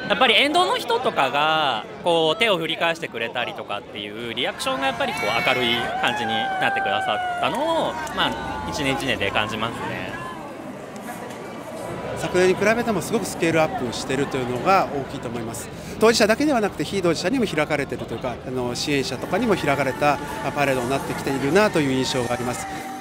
やっぱり沿道の人とかがこう手を振り返してくれたりとかっていうリアクションがやっぱりこう明るい感じになってくださったのを、一年一年で感じますね。 昨年に比べてもすごくスケールアップしているというのが大きいと思います。当事者だけではなくて非当事者にも開かれているというか、支援者とかにも開かれたパレードになってきているなという印象があります。